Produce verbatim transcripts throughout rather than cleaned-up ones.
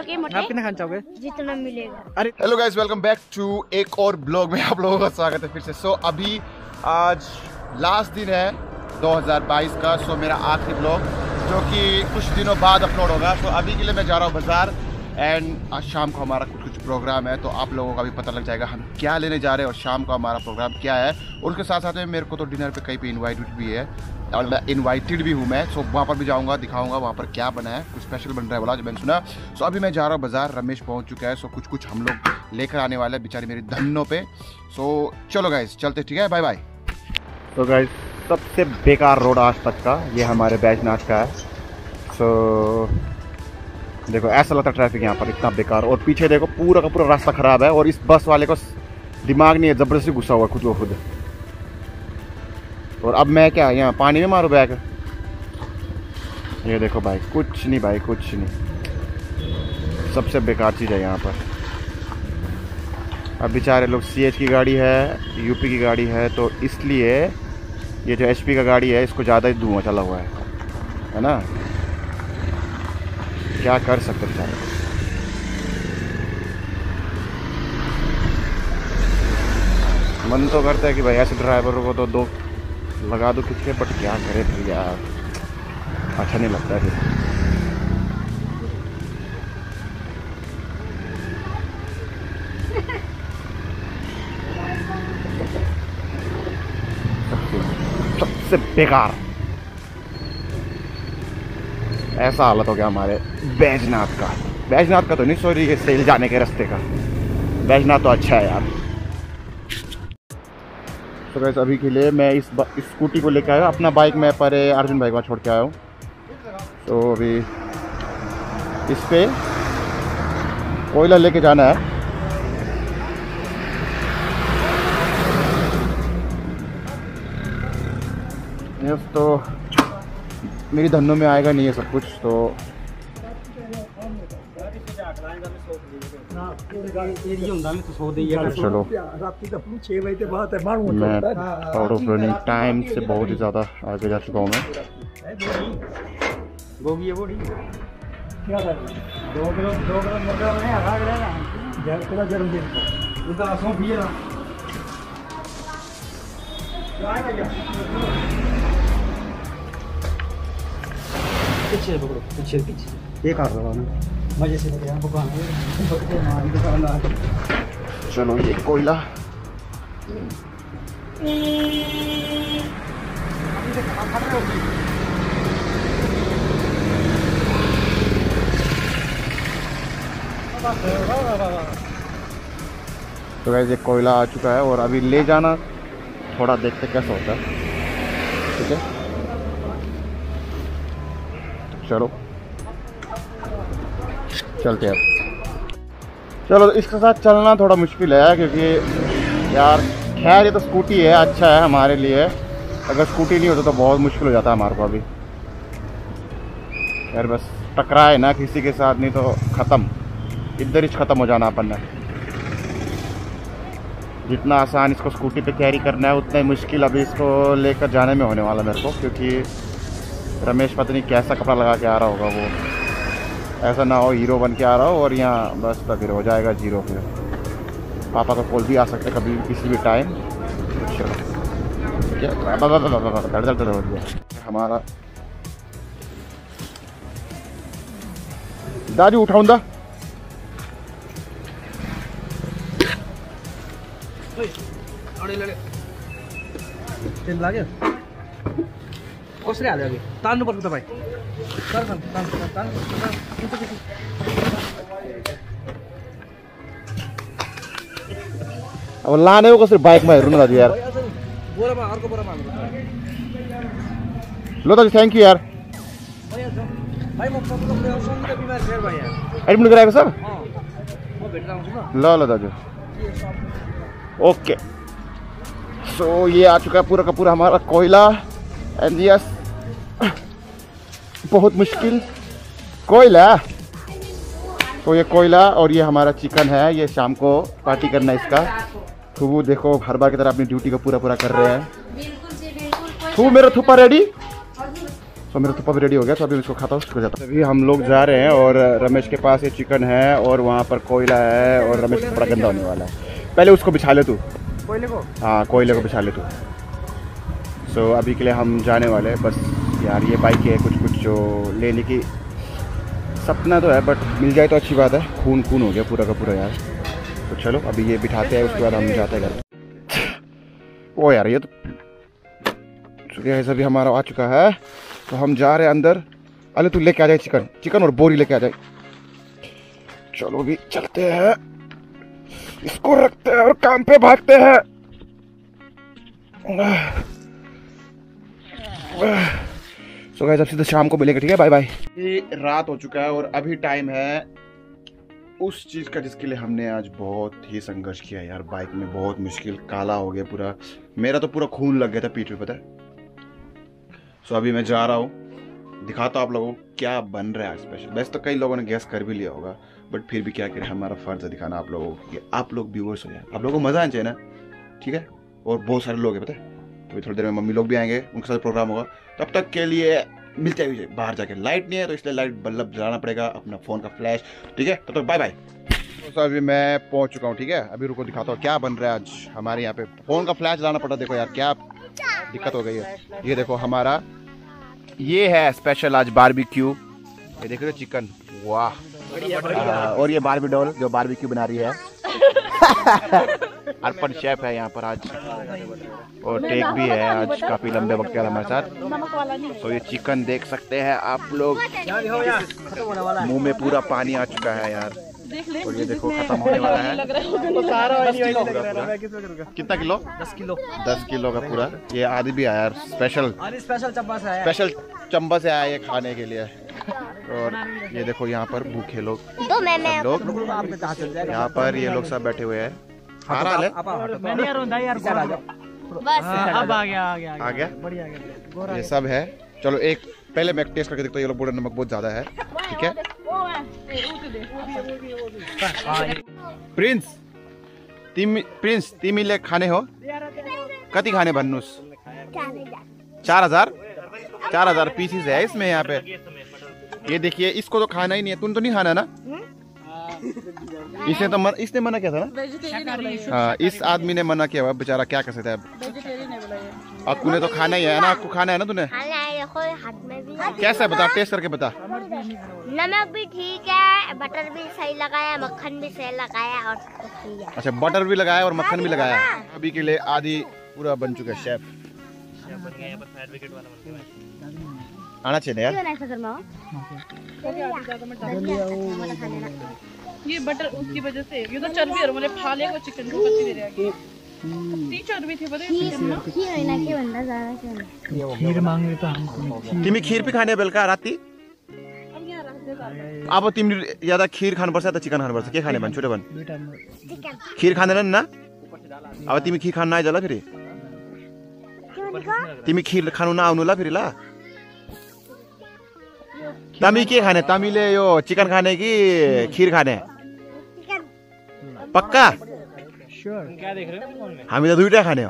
के मोटे। आप कितना खाना चाहोगे? जितना मिलेगा। अरे hello guys, welcome back to एक और ब्लॉग में आप लोगों का स्वागत है फिर से। सो so, अभी आज लास्ट दिन है दो हज़ार बाईस का। सो so, मेरा आखिरी ब्लॉग जो कि कुछ दिनों बाद अपलोड होगा। तो so, अभी के लिए मैं जा रहा हूँ बाजार एंड आज शाम को हमारा कुछ कुछ प्रोग्राम है, तो आप लोगों का भी पता लग जाएगा हम क्या लेने जा रहे हैं और शाम को हमारा प्रोग्राम क्या है। उसके साथ साथ में मेरे को तो डिनर पे कहीं पे इनवाइटेड भी है और मैं इनवाइटेड भी हूँ मैं। सो वहाँ पर भी जाऊँगा, दिखाऊँगा वहाँ पर क्या बना है, कुछ स्पेशल बन रहा है बोला जो मैंने सुना। सो अभी मैं जा रहा हूँ बाजार, रमेश पहुँच चुका है। सो कुछ कुछ हम लोग लेकर आने वाले हैं बेचारी मेरी धन्नों पे। सो चलो गाइस चलते, ठीक है, बाय बाय। तो गाइस सबसे बेकार रोड आज तक का ये हमारे बैजनाथ का है। सो देखो ऐसा लगता है ट्रैफिक यहाँ पर इतना बेकार, और पीछे देखो पूरा का पूरा रास्ता खराब है और इस बस वाले को दिमाग नहीं है, ज़बरदस्ती गुस्सा हुआ खुद को खुद। और अब मैं क्या यहाँ पानी में मारूँ बैग? ये देखो भाई कुछ नहीं, भाई कुछ नहीं, सबसे बेकार चीज़ है यहाँ पर। अब बेचारे लोग सी एच की गाड़ी है, यूपी की गाड़ी है, तो इसलिए ये जो एच पी का गाड़ी है इसको ज़्यादा ही धुआं चला हुआ है, है ना। क्या कर सकते बेचारे। मन तो करता है कि भाई ऐसे ड्राइवरों को तो दो लगा दो खींच के, बट क्या करे फिर यार, अच्छा नहीं लगता है फिर। सबसे बेकार ऐसा हालत हो गया हमारे बैजनाथ का। बैजनाथ का तो नहीं, सॉरी, ये सेल जाने के रास्ते का। बैजनाथ तो अच्छा है यार। तो वैसे अभी के लिए मैं इस इस स्कूटी को लेकर आया, अपना बाइक मैं पर अर्जुन भाई को छोड़ के आया हूँ। तो अभी इस पे कोयला लेके जाना है। यस, तो मेरी धन्नों में आएगा नहीं है सब कुछ, तो चलो मैं आउट ऑफ रनिंग टाइम से बहुत ही ज़्यादा आगे जा चुका हूँ मैं। पीछे पकड़ो, पीछे पीछे ये कर रहा हूँ मजे से। चलो ये कोयला तो वैसे कोयला आ चुका है और अभी ले जाना थोड़ा देखते कैसा होता है, ठीक है। चलो चलते हैं। चलो इसके साथ चलना थोड़ा मुश्किल है क्योंकि यार खैर ये तो स्कूटी है, अच्छा है हमारे लिए। अगर स्कूटी नहीं होता तो बहुत मुश्किल हो जाता हमारे को अभी यार। बस टकराए ना किसी के साथ, नहीं तो ख़त्म, इधर ही ख़त्म हो जाना अपन ने। जितना आसान इसको स्कूटी पे कैरी करना है उतना ही मुश्किल अभी इसको लेकर जाने में होने वाला मेरे को, क्योंकि रमेश पता नहीं कैसा कपड़ा लगा के आ रहा होगा वो, ऐसा ना हो हीरो बन के आ रहा हो और यहाँ बस तो फिर हो जाएगा जीरो। फिर पापा का कॉल भी आ सकते कभी किसी भी टाइम। चलो हमारा दादी उठाऊँ दा कसरी हाल्यो अघि तान्नुपर्छ तपाईँ। तान तान तान तान अब लाने हो कसरी बाइकमा हेर्नु न दाजु यार। बोरामा अर्को बोरामा हाल्नु। ल दाजु थ्याङ्क यू यार। भाइ म पक्का सन्डे बिमार फेर भाइ यार एडमिट गराएको सर? अँ म भेट्न आउँछु ल ल दाजु, ओके। सो ये आ चुका है पूरा का पूरा हमारा कोयला एंड यस बहुत मुश्किल कोयला। तो ये कोयला और ये हमारा चिकन है, ये शाम को पार्टी करना है इसका। तो वो देखो हर बार की तरह अपनी ड्यूटी को पूरा पूरा कर रहे हैं। तू मेरा थुप्पा रेडी तो मेरा थप्पा भी रेडी हो गया, तो अभी इसको खाता हूँ, जाता। अभी हम लोग जा रहे हैं और रमेश के पास ये चिकन है और वहाँ पर कोयला है और रमेश बड़ा गंदा होने वाला है। पहले उसको बिछा ले तू, कोयले को। हाँ कोयले को बिछा ले तू। सो so, अभी के लिए हम जाने वाले हैं। बस यार ये बाइक है कुछ कुछ जो लेने की सपना तो है, बट मिल जाए तो अच्छी बात है। खून खून हो गया पूरा का पूरा यार। तो चलो अभी ये बिठाते हैं, उसके बाद हम जाते हैं घर। ओ यार ये तो ऐसा भी हमारा आ चुका है, तो हम जा रहे हैं अंदर। अरे तू लेके आ जाए चिकन, चिकन और बोरी लेके आ जाए। चलो भी चलते हैं, इसको रखते हैं और काम पे भागते हैं। सो गाइस अब सीधे शाम को मिलेंगे, ठीक है, बाय बाय। ये रात हो चुका है और अभी टाइम है उस चीज़ का जिसके लिए हमने आज बहुत ही संघर्ष किया यार। बाइक में बहुत मुश्किल, काला हो गया पूरा, मेरा तो पूरा खून लग गया था पीठ पे, पता है। सो अभी मैं जा रहा हूँ, दिखाता हूँ आप लोगों को क्या बन रहा है स्पेशल। वैसे तो कई लोगों ने गैस कर भी लिया होगा, बट फिर भी क्या करें, हमारा फर्ज है दिखाना आप लोगों को कि आप लोग व्यूअर्स हो यार, आप लोगों को मजा आना चाहिए ना, ठीक है। और बहुत सारे लोग हैं पता है, तो थोड़ी देर में मम्मी लोग भी आएंगे, उनके साथ प्रोग्राम होगा। तब तक के लिए मिलते हुए बाहर जाके। लाइट नहीं है तो इसलिए लाइट बल्ब जलाना पड़ेगा, अपना फ़ोन का फ्लैश, ठीक है। तब तक बाय बाय। तो अभी मैं पहुंच चुका हूं, ठीक है। अभी रुको दिखाता हूँ क्या बन रहा है आज हमारे यहाँ पे। फ़ोन का फ्लैश जलाना पड़ा, देखो यार क्या दिक्कत हो गई है। ये देखो हमारा ये है स्पेशल आज बारबेक्यू, ये देख रहे हो चिकन, वाह। और ये बारबी डॉल जो बारबेक्यू बना रही है। अर्पण शेफ है यहाँ पर आज, और टेक भी है आज काफी लंबे वक्त के हमारे साथ। तो ये चिकन देख सकते हैं आप लोग, मुंह में पूरा पानी आ चुका है यार। और ये देखो खत्म होने वाला है। कितना किलो? दस किलो दस किलो का पूरा। ये आदि भी आया यार, स्पेशल स्पेशल चंबा से आया, स्पेशल चंबा से आया ये खाने के लिए। और ये देखो यहाँ पर भूखे लोग सब लोग, यहाँ पर ये लोग सब बैठे हुए हैं। आ रहा है अब आ गया आ गया आ गया बढ़िया गया। ये सब है। चलो एक पहले मैं टेस्ट करके देखता हूँ। ये लोग बोल रहे नमक बहुत ज्यादा है, ठीक है। प्रिंस तिमी प्रिंस तिमीले खाने हो कति खाने भन्नुस्? चार हजार चार हजार पीसीस है इसमें यहाँ पे। ये देखिए इसको तो खाना ही नहीं है, तुम तो नहीं खाना ना? इसने तो मन, इसने मना किया था ना? हाँ इस आदमी ने मना किया हुआ, बेचारा क्या कर सकता है अब। अब तूने तो खाना ही है ना, आपको खाना है ना तूने? कैसा है बता, टेस्ट करके बता। नमक भी ठीक है, बटर भी सही लगाया, मक्खन भी सही लगाया और ठीक है। अच्छा बटर भी लगाया और मक्खन भी लगाया। अभी के लिए आदि पूरा बन चुका है शेफ। आना चाहिए यार। ये बटर उसकी वजह से, ये तो चर्बी है, मतलब फाले को चिकन को कच्ची दे रहा है। ती चर्बी थी पता है चिकन में। खीर हैन के भन्दा ज्यादा खीर मांगे तो हमको। तिमी खीर भी खाने बेलुका राति? अब यहाँ रख दे। अब तिमीले ज्यादा खीर खानुपर्छ त चिकन खानुपर्छ, के खाने भन्? छोटो भन्। चिकन खीर खाँदैनन् न? अब तिमी खीर खान नआइज ल फेरि? तिमी खीर खानु नआउनु ल फेरि ल? तमी के खाने? तमीले यो चिकन खाने कि खीर खाने? पक्का? क्या देख रहे हो फोन में? हामी त दुईटा खाने हो।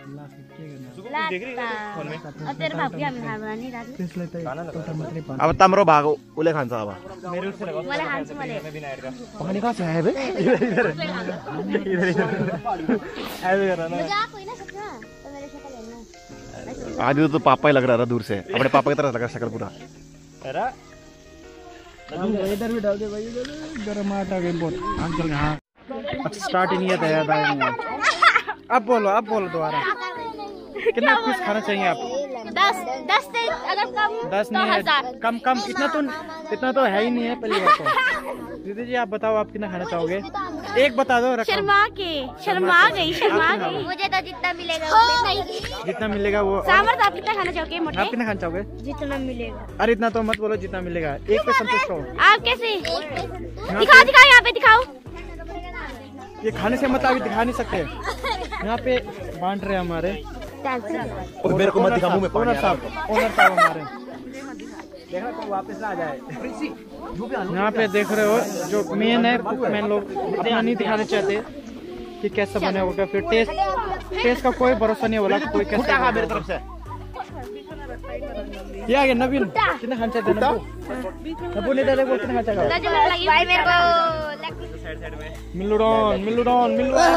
तेरो भाभी हामी खाबा नि राति। अब तम्रो भागो उले खान्छ अब। मेरे उससे लगाओ। मलाई खान्छु मैले। पानी कहाँ से आया बे? इधर इधर इधर इधर ऐसे कर रहा ना। मजाक होइन सक्छ त मेरो शक्ल हेर्नु। आदि तो पापा ही लग रहा था दूर से, अपने पापा की तरह लगा शक्ल पूरा। अरे इधर भी डाल दे भाई, इधर गरम आटा के बहुत अंकल। हाँ अच्छा स्टार्ट ही नहीं है यार भाई। अब बोलो अब बोलो दोबारा, कितना पीस खाना चाहिए आप? दस दस से अगर कम दस तो नहीं है, हजार। कम कम इतना तो इतना तो है ही नहीं है पहली बात तो। दीदी जी आप बताओ आप कितना खाना चाहोगे? एक बता दो रकम। शर्मा के शर्मा गई शर्मा गई। मुझे तो जितना मिलेगा उतना ही। जितना मिलेगा वो। सामर्थ आप कितना खाना चाहोगे मोटे? आप कितना खाना चाहोगे? जितना मिलेगा। अरे इतना तो मत बोलो, जितना मिलेगा। एक पे संतुष्ट हो आप कैसे? दिखाओ दिखाओ यहाँ पे दिखाओ। ये खाने से मत अभी दिखा नहीं सकते, यहाँ पे बांट रहे हमारे। और मेरे को मत दिखा, मुंह में पानी ओनर आ रहा साहब ओनर साहब हमारे देखा तो वापस आ जाए। यहाँ पे देख रहे हो जो मेन है, मेन लोग अपना नहीं दिखाना चाहते कि कैसा बने होगा। फिर टेस्ट टेस्ट का कोई भरोसा नहीं बोला कोई कैसा। मेरी तरफ से ये आ गया नवीन कितना खर्चा देना नबू ने डाले वो कितना खर्चा का भाई मेरे को मिलुडॉन मिलुडॉन मिलुडॉन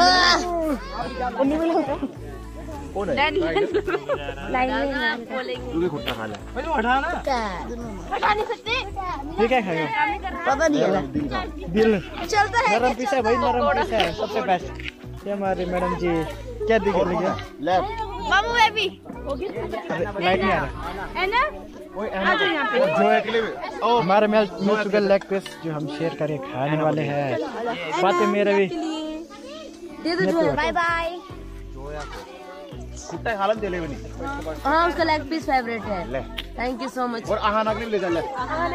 कौन है लाइन में तू भी खुट्टा खा ले भाई हटा ना हटा नहीं सकते ये क्या खाएगा पता नहीं है दिल चलता है नरम पीस है भाई नरम पीस है सबसे बेस्ट ये हमारे मैडम जी क्या दिख रही है लेफ्ट मामू बेबी लाइट नहीं आ रहा है ना ओए जो है हमारे में चुके लेग पीस जो हम शेयर करके खाने वाले हैं बात है मेरे भी दे दो बाय बाय कुत्ता हालत दे ले बनी हाँ उसका लेग पीस फेवरेट है ले थैंक यू सो मच और आहाना के लिए ले जा ले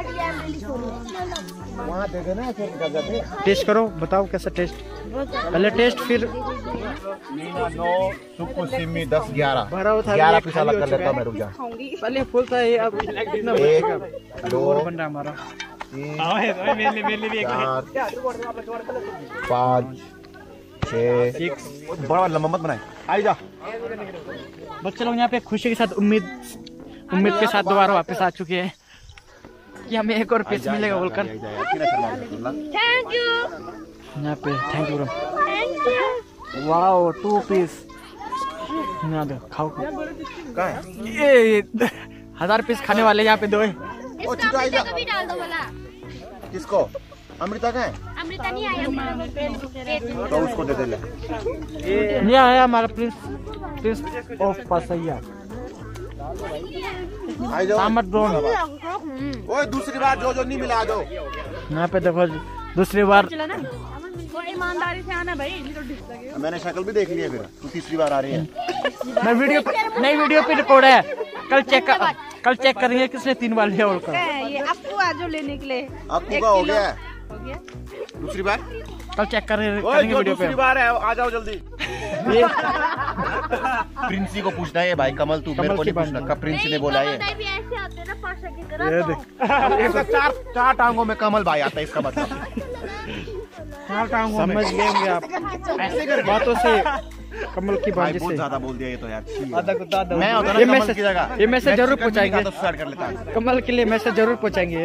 वहां दे देना फिर कर जाते टेस्ट करो बताओ कैसा टेस्ट पहले टेस्ट फिर नौ सुकु सिमी दस ग्यारह भरा हुआ था ग्यारह पीस अलग कर लेता हूं मैं रुक जा पहले फुल था ये अब कितना बचेगा दो और बन रहा हमारा हां है मेरे मेरे भी एक पाँच छह बड़ा लंबा मत बनाए आई जा बच्चे लोग यहाँ पे खुशी के साथ उम्मीद उम्मीद के साथ दोबारा वापस आ चुके हैं कि हमें एक और पीस मिलेगा बोलकर थैंक यू यहाँ पे thank you wow two piece ना दो खाओ कहाँ है ये हजार पीस खाने वाले यहाँ पे दो है ओ चिता आई जा भी डाल दो वाला किसको अमृता का है अमृता नहीं आया तो उसको दे दे ले ये आया हमारा प्रिंस प्रिंस ऑफ पासैया आई जाओ सामत ड्रोन ओए दूसरी बार जो जो नहीं मिला दो यहाँ पे देखो दूसरी बार ईमानदारी से आना भाई नहीं तो डिस लगेगा। मैंने शक्ल भी देख ली है फिर तू तीसरी बार आ रही है मैं वीडियो नई वीडियो पे रिकॉर्ड है कल चेक कर कल चेक करेंगे किसने तीन बार लिया बोलकर ये आपको आज लेने के लिए आपको का हो गया हो गया दूसरी बार कल चेक करेंगे ओए करेंगे जो वीडियो पे दूसरी बार है आ जाओ जल्दी ये प्रिंसी को पूछना है भाई कमल तू मेरे को नहीं पूछना कब प्रिंसी ने बोला है भी ऐसे आते ना पाशा की तरह ये देख ऐसा चार चार टांगों में कमल भाई आता है इसका मतलब समझ गए होंगे आप ऐसे कर बातों से कमल की भाई बात बहुत से ज्यादा बोल दिया ये तो यार मैं मैं होता ना ये कमल मैसेज की जगह ये मैसेज जरूर पहुंचाएंगे तो स्टार्ट कर लेता कमल के लिए मैसेज जरूर पहुंचाएंगे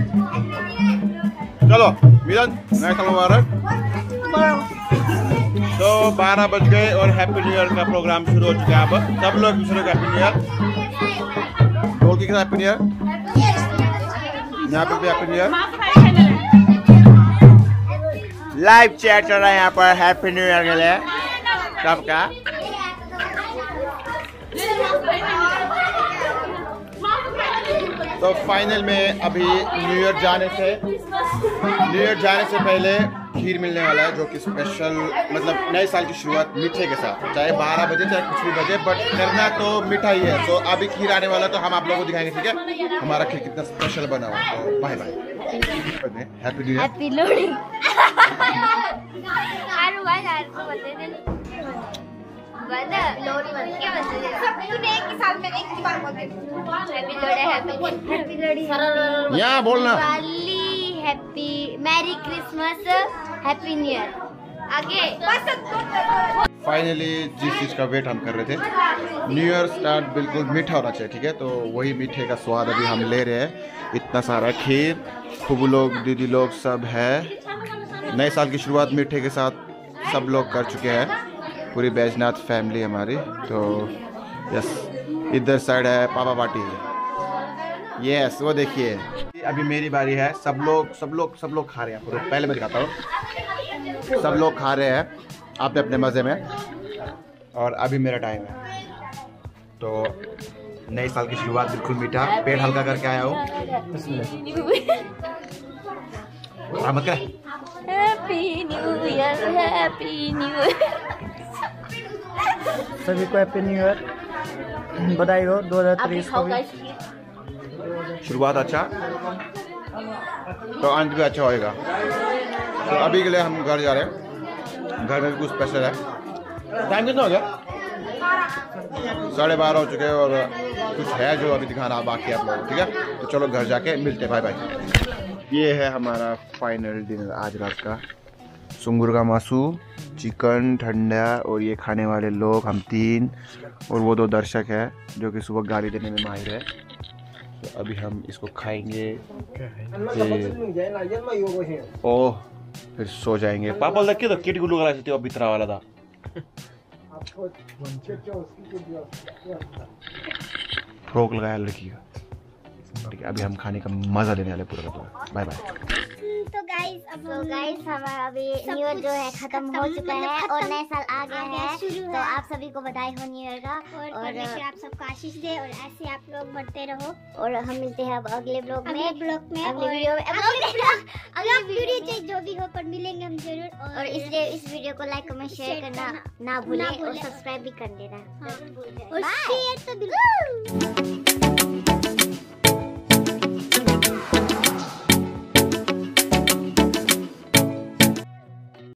चलो मिलन नया साल मुबारक तो बारह बज गए और हैप्पी न्यू ईयर का प्रोग्राम शुरू हो चुका है। अब सब लोग दूसरे को हैप्पी न्यू ईयर बोल के हैप्पी न्यू ईयर, यहाँ पे भी happy new year. Live chat चल रहा है यहाँ पर हैप्पी न्यू ईयर के लिए सबका। तो फाइनल में अभी न्यू ईयर जाने से न्यू ईयर जाने से पहले खीर मिलने वाला है, जो कि स्पेशल मतलब नए साल की शुरुआत मीठे के साथ, चाहे बारह बजे चाहे कुछ भी बजे, बट करना तो मीठा ही है। तो अभी खीर आने वाला तो हम आप लोगों को दिखाएंगे, ठीक है, हमारा खीर कितना स्पेशल बना हुआ है। तो bye bye, happy new year, happy Lohri. यहाँ बोलना happy merry Christmas, happy new year. आगे फाइनली जिस चीज़ का वेट हम कर रहे थे, न्यू ईयर स्टार्ट बिल्कुल मीठा होना चाहिए, ठीक है, तो वही मीठे का स्वाद अभी हम ले रहे हैं। इतना सारा खीर, फूफू लोग दीदी लोग सब है। नए साल की शुरुआत मीठे के साथ सब लोग कर चुके हैं, पूरी बैजनाथ फैमिली हमारी। तो यस, इधर साइड है पापा पार्टी, यस वो देखिए। अभी मेरी बारी है, सब लोग सब लोग सब लोग खा रहे हैं। तो पहले मैं दिखाता हूँ, सब लोग खा रहे हैं अपने अपने मज़े में, और अभी मेरा टाइम है। तो नए साल की शुरुआत बिल्कुल मीठा, पेट हल्का करके आया हूँ। मत कर। Happy new year, happy new year. सभी को हैप्पी न्यू ईयर, बधाई हो दो हजार तेईस को भी। शुरुआत अच्छा तो अंत भी अच्छा होएगा। तो अभी के लिए हम घर जा रहे हैं, घर में कुछ स्पेशल है। टाइम कितना हो गया? साढ़े बारह हो चुके हैं, और कुछ है जो अभी दिखाना बाकी है आप लोगों को, ठीक है। तो चलो घर जाके मिलते हैं, बाय बाय। ये है हमारा फाइनल डिनर आज रात का। सुंगुर का मासू, चिकन, ठंडा, और ये खाने वाले लोग हम तीन, और वो दो दर्शक है जो कि सुबह गाली देने में माहिर है। तो अभी हम इसको खाएंगे, ओह फिर सो जाएंगे। पापा लगे तो किट गुल्लू करा अभी तरह वाला था। फ्रॉक लगाया लड़की का, ठीक है। अभी हम खाने का मजा लेने वाले पूरा पूरा। Bye bye. तो गाइस अब तो गाइस हमारा अभी न्यू ईयर जो है खत्म हो चुका है और नया साल आ गया है, तो आप सभी को बधाई हो न्यू ईयर का, और आप सबको आशीष दे, और ऐसे आप लोग बढ़ते रहो। और हम मिलते हैं अब अगले ब्लॉग में, अगले ब्लॉग में अगले वीडियो में अगले वीडियो चाहे जो भी हो, पर मिलेंगे हम जरूर। और इसलिए इस वीडियो को लाइक कमेंट शेयर करना ना भूलें, और सब्सक्राइब भी कर देना, और शेयर तो बिल्कुल।